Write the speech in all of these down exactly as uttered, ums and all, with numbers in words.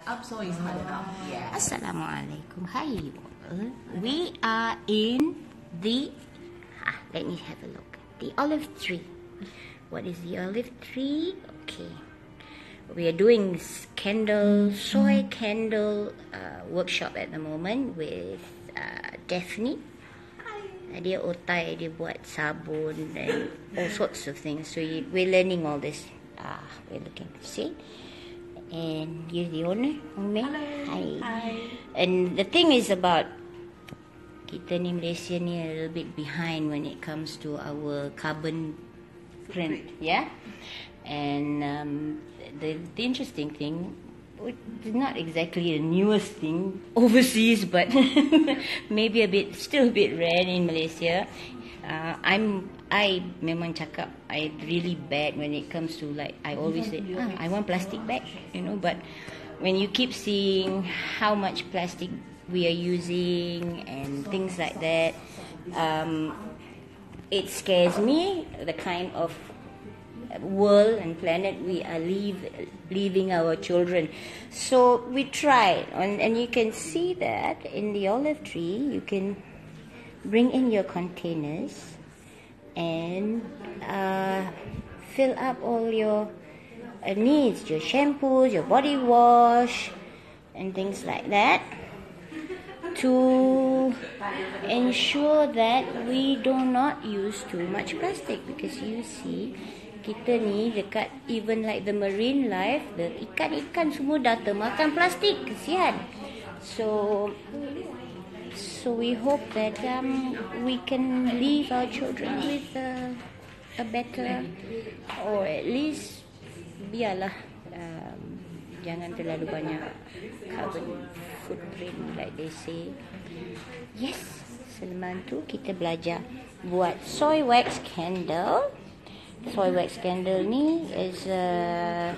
Up so is hard enough. Yeah. Assalamualaikum. Hi you all. We are in the ah, let me have a look. The olive tree. What is the olive tree? Okay. We are doing candle, soy candle uh, workshop at the moment with uh, Daphne. Uh, dia otai, dia buat sabun and all sorts of things. So we're learning all this. Ah, we're looking. See? And you're the owner, Umi. Hi. Hi. And the thing is about kita ni Malaysia ni a little bit behind when it comes to our carbon print, yeah. And um, the, the interesting thing, it's not exactly the newest thing overseas, but maybe a bit, still a bit rare in Malaysia. Uh, I'm I memang cakap I really bad when it comes to like I always say ah, I want plastic bag, you know, but when you keep seeing how much plastic we are using and things like that, um, it scares me the kind of world and planet we are leave, leaving our children. So we tried, and, and you can see that in the olive tree you can bring in your containers and uh, fill up all your uh, needs, your shampoos, your body wash and things like that, to ensure that we do not use too much plastic. Because you see, kita ni dekat even like the marine life, the ikan-ikan semua dah termakan plastik, kesian. So So we hope that um, we can leave our children with uh, a better, or at least biarlah um, jangan terlalu banyak carbon footprint like they say. Yes, selepas tu kita belajar buat soy wax candle. Soy wax candle ni is uh,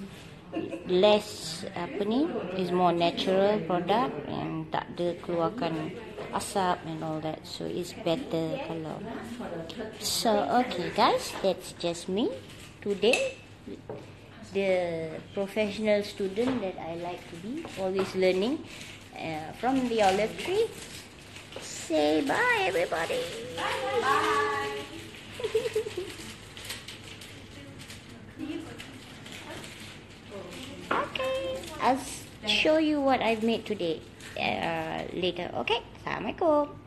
less apa ni, is more natural product and tak ada keluarkan asap and all that, so it's better kalau. So okay guys, that's just me today, the professional student that I like to be, always learning uh, from the olive tree. Say bye everybody. Bye. Bye. Okay, I'll show you what I've made today uh, later. Okay, Assalamualaikum.